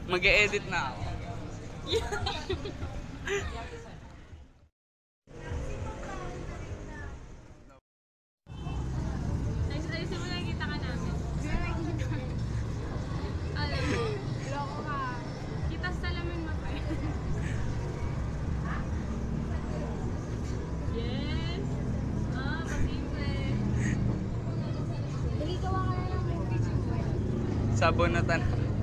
Mag-e-edit na ako. Ayusin mo lang kita ka namin. Alam mo, loko ka. Kita sa salamin mo pa. Yes! Ah, pasimple. Dali ka nga kaya ng movie, Jimboy. Sabonatan.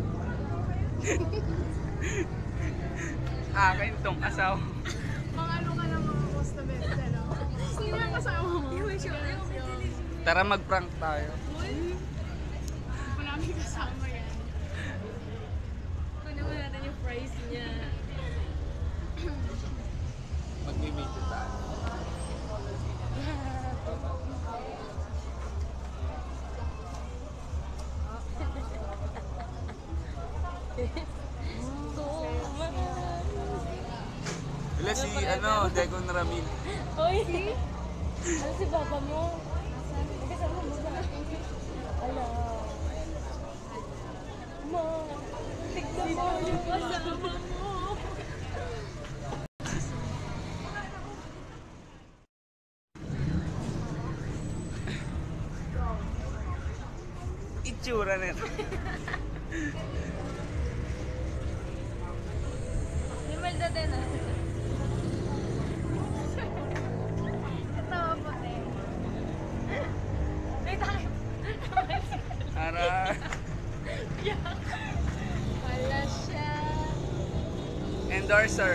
Akin tong asawa. Mga ano ka ng mga customer, ano? Sino ang kasama mo? Tara mag-prank tayo. Maraming kasama yan. Kunin mo natin yung price niya. Mag-video tayo. Wala si Decon Ramil. Oy! Ano si baba mo? Kasama mo ba? Ala. Ma! Tignan mo yung kasama mo! Itsura nito. Limalda din ah. Tawa po, eh. Wait, tayo. Ara. Wala siya. Endorser.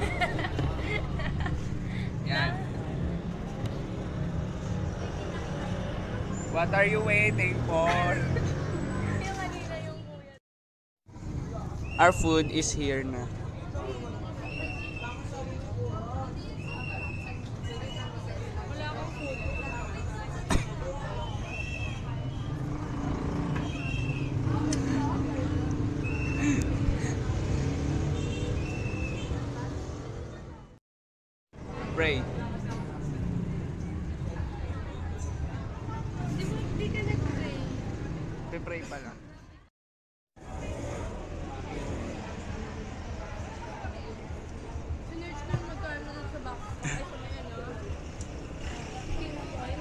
Yan. What are you waiting for? Yung kanina yung kuya. Our food is here na. Wala akong food. Pray. Hindi ka nag-pray. Pray pa lang. Sinerge ko na magkano na sa box. Ay, sa may ano. King Boy.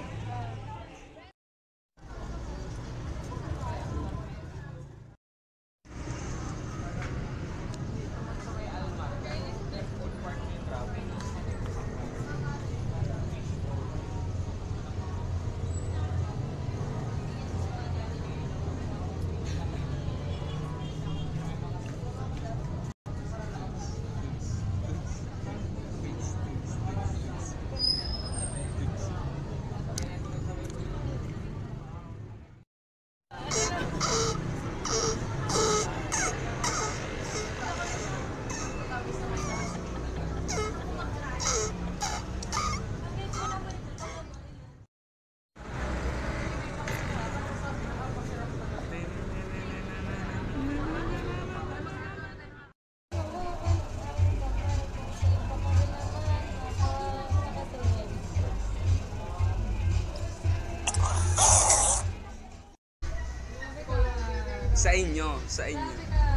Sa inyo, sa inyo.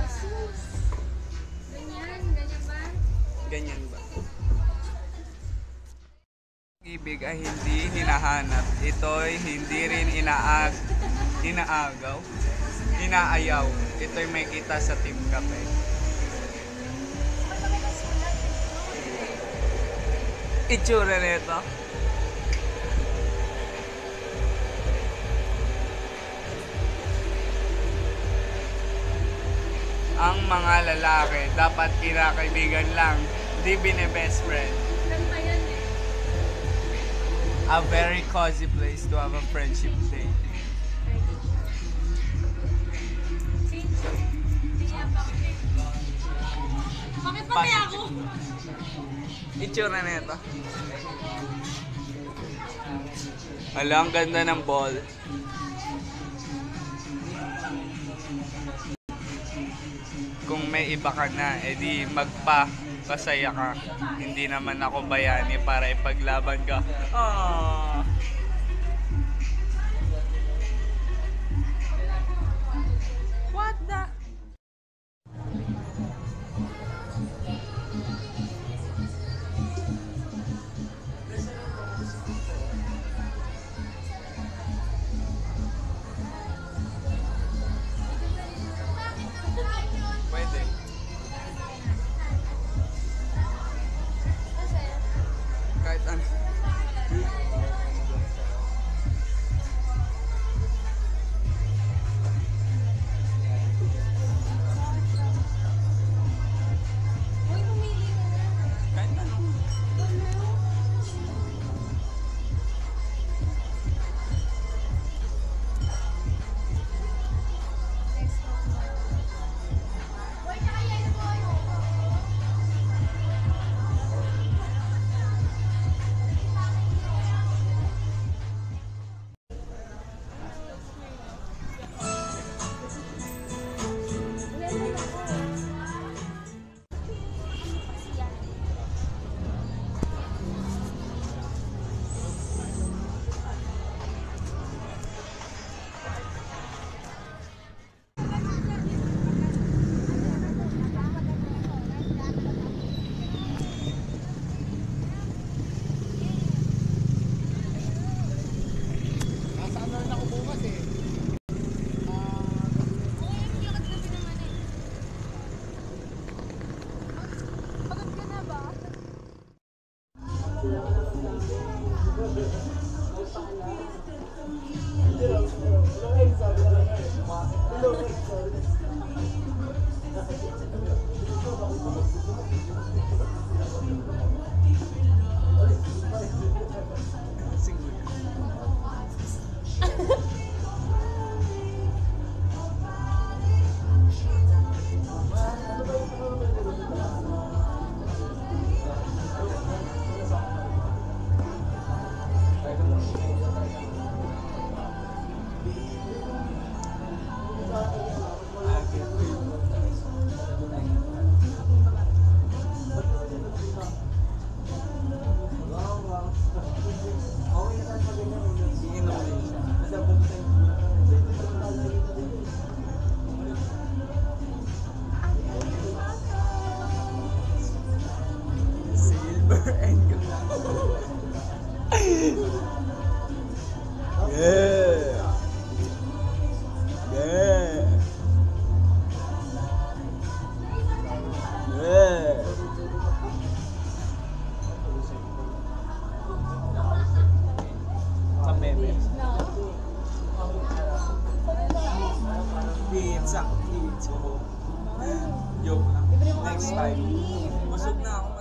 Ganyan, ganyan ba? Ganyan ba? Ibig ay hindi hinahanap. Ito'y hindi rin inaagaw. Inaayaw. Ito'y may kita sa Team Cafe. Itsura nito. Ang mga lalaki dapat kinakaibigan lang, di bine-best friend. Ganda yan eh. A very cozy place to have a friendship day. Bakit pati ako? Itsura nito. Hala, ang ganda ng ball. Kung may iba ka na, edi magpa-pasaya ka. Hindi naman ako bayani para ipaglaban ka. Aww. What the? Silver and gold. Yeah. Yeah. Yeah. Sa meme. Pizza. Pizza. Joke lang. Next time. Busog na ako.